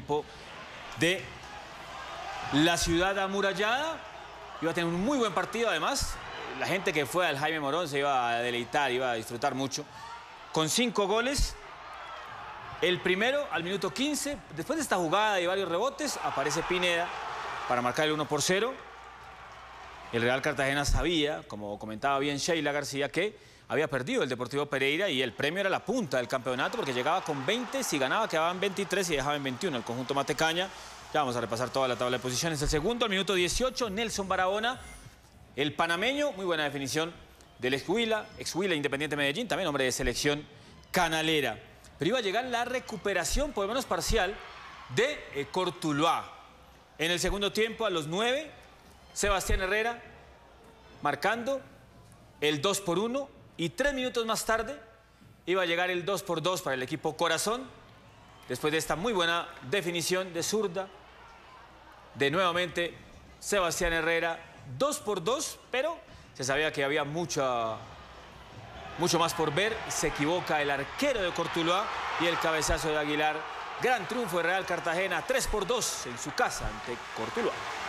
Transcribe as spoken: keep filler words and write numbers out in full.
de la ciudad amurallada. Iba a tener un muy buen partido, además. La gente que fue al Jaime Morón se iba a deleitar, iba a disfrutar mucho. Con cinco goles. El primero al minuto quince. Después de esta jugada y varios rebotes, aparece Pineda para marcar el uno por cero. El Real Cartagena sabía, como comentaba bien Sheila García, que había perdido el Deportivo Pereira y el premio era la punta del campeonato porque llegaba con veinte, si ganaba quedaba en veintitrés y dejaba en veintiuno el conjunto Matecaña. Ya vamos a repasar toda la tabla de posiciones. El segundo, al minuto dieciocho, Nelson Barahona, el panameño, muy buena definición del ex-Huila, ex-Huila Independiente Medellín, también hombre de selección canalera. Pero iba a llegar la recuperación, por lo menos parcial, de eh, Cortuluá. En el segundo tiempo, a los nueve, Sebastián Herrera marcando el dos por uno y tres minutos más tarde iba a llegar el dos por dos para el equipo Corazón. Después de esta muy buena definición de zurda, de nuevamente Sebastián Herrera, dos por dos, pero se sabía que había mucha, mucho más por ver. Se equivoca el arquero de Cortuluá y el cabezazo de Aguilar. Gran triunfo de Real Cartagena, tres por dos en su casa ante Cortuluá.